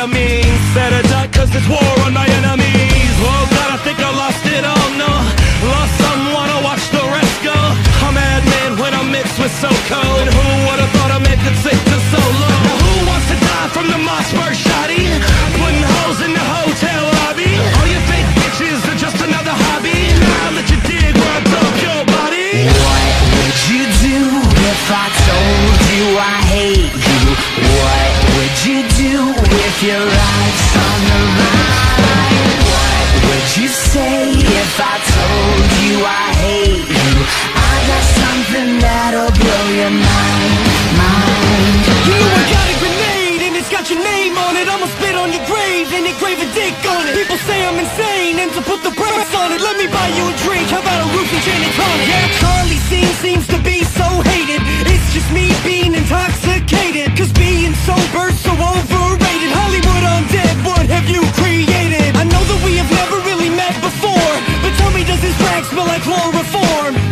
means. Better duck cause it's war on my enemies. Oh God, I think I lost it all, no. Lost someone, I watch the rest go. I'm madman when I'm mixed with so cold. And who would've thought I made it sick to so low? Now who wants to die from the Mossberg shotty? Putting holes in the hotel lobby. All you fake bitches are just another hobby. Now let you dig where I dump your body. What would you do if I told you I hate you? What would you do if your life's on the line? What would you say if I told you I hate you? I got something that'll blow your mind. You know I got a grenade and it's got your name on it. I'ma spit on your grave and engrave a dick on it. People say I'm insane and to put the brakes on it, let me buy you a drink, how about a roof and gin and tonic? Yeah, Charlie seems to be so hated. It's just me being intoxicated, cause being sober so overrated. Hollywood undead, what have you created? I know that we have never really met before, but tell me, does this rag smell like chloroform?